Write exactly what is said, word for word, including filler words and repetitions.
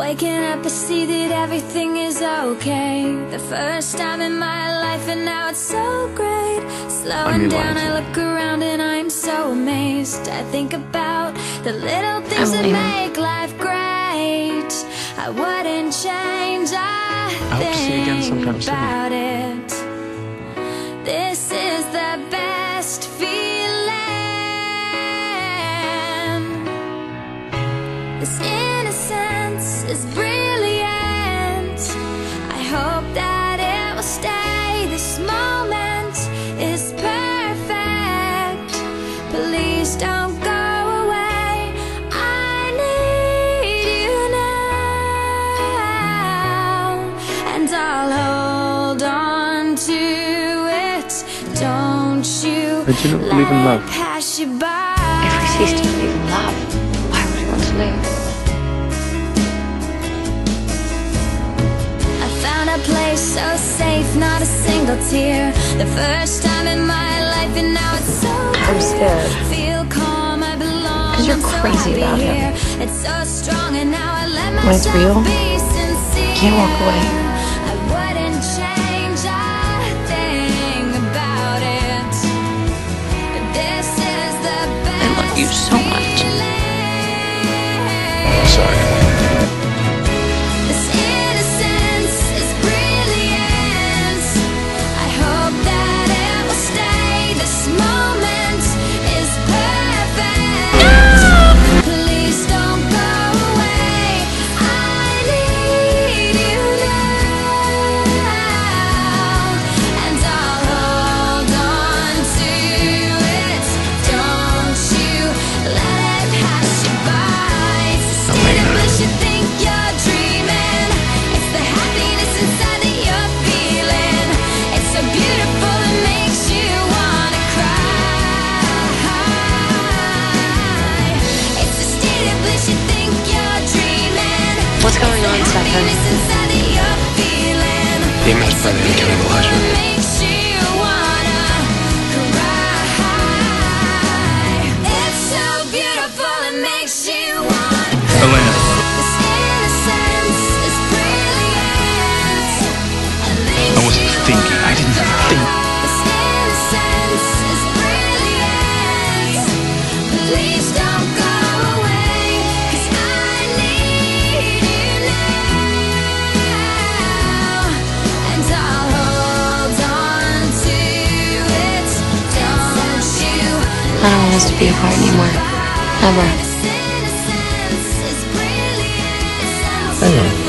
Waking up, I see that everything is okay. The first time in my life, and now it's so great. Slowing down, I look around and I'm so amazed. I think about the little things that make life great. I wouldn't change a thing about it. This is the best feeling. This innocence is brilliant. I hope that it will stay. This moment is perfect. Please don't go away. I need you now, and I'll hold on to it. Don't you But you don't believe in love. pass you by. If we cease to believe in love, why would we want to live? I found a place so safe, not a single tear. The first time in my life, and now it's so I'm scared. Feel calm, I belong. 'Cause you're crazy about him. It's so strong, and now I let When it's real, myself be sincere. you can't walk away. I wouldn't change a thing about it. But this is the best. I love you so much. Sorry. This innocence is brilliant. I hope that it will stay. This moment is perfect. Please don't go away. I need you now, and I'll hold on to it. Don't you let it pass you by. It's the state of bliss you think you're dreaming. It's the happiness inside that you're feeling. It's so beautiful, it makes you wanna cry. It's the state of bliss you think you're dreaming. What's going on, Stefan? Happiness inside that you're feeling. Famous by Daniel and Elijah. It makes you wanna cry. It's so beautiful, it makes you wanna cry. Elena. This innocence is brilliant. I wasn't thinking. I didn't think. This innocence is brilliant. Please don't go away, 'cause I need you now, and I'll hold on to it. Don't you I don't want us to be apart anymore. Ever. This innocence is brilliant. I know.